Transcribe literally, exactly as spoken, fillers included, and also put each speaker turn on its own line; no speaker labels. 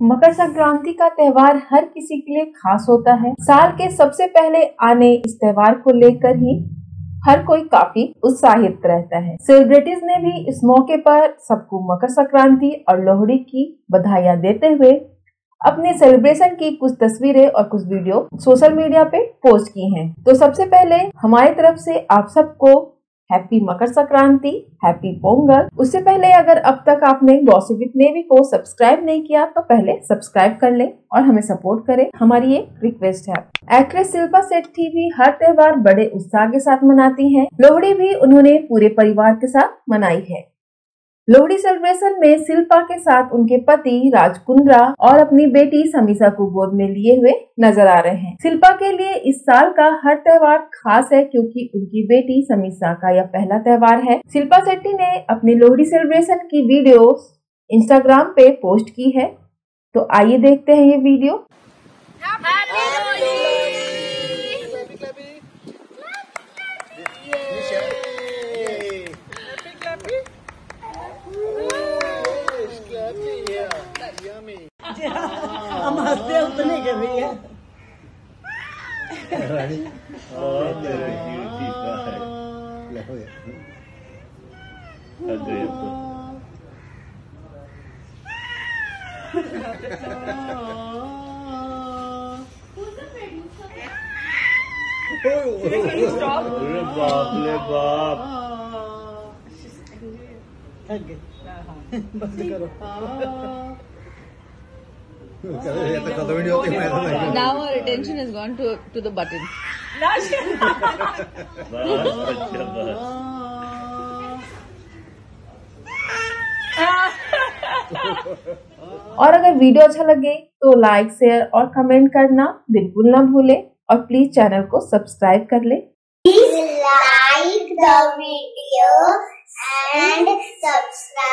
मकर संक्रांति का त्योहार हर किसी के लिए खास होता है। साल के सबसे पहले आने इस त्योहार को लेकर ही हर कोई काफी उत्साहित रहता है। सेलिब्रिटीज ने भी इस मौके पर सबको मकर संक्रांति और लोहड़ी की बधाइयां देते हुए अपने सेलिब्रेशन की कुछ तस्वीरें और कुछ वीडियो सोशल मीडिया पे पोस्ट की हैं। तो सबसे पहले हमारी तरफ से आप सबको हैप्पी मकर संक्रांति, हैप्पी पोंगल। उससे पहले अगर अब तक आपने गॉसिप विद नेवी को सब्सक्राइब नहीं किया तो पहले सब्सक्राइब कर लें और हमें सपोर्ट करें, हमारी एक रिक्वेस्ट है। एक्ट्रेस शिल्पा शेट्टी भी हर त्योहार बड़े उत्साह के साथ मनाती हैं। लोहड़ी भी उन्होंने पूरे परिवार के साथ मनाई है। लोहड़ी सेलिब्रेशन में शिल्पा के साथ उनके पति राज कुंद्रा और अपनी बेटी समीसा को गोद में लिए हुए नजर आ रहे हैं। शिल्पा के लिए इस साल का हर त्योहार खास है क्योंकि उनकी बेटी समीसा का यह पहला त्योहार है। शिल्पा शेट्टी ने अपनी लोहड़ी सेलिब्रेशन की वीडियो इंस्टाग्राम पे पोस्ट की है, तो आइए देखते हैं ये वीडियो।
हम हंसते उतने कर रही है। बाप रे बाप, बंद करो।
Now our attention has gone to to the button.
और अगर वीडियो अच्छा लगे तो लाइक, शेयर और कमेंट करना बिल्कुल ना भूलें और प्लीज चैनल को सब्सक्राइब कर ले।
Please like the video and subscribe.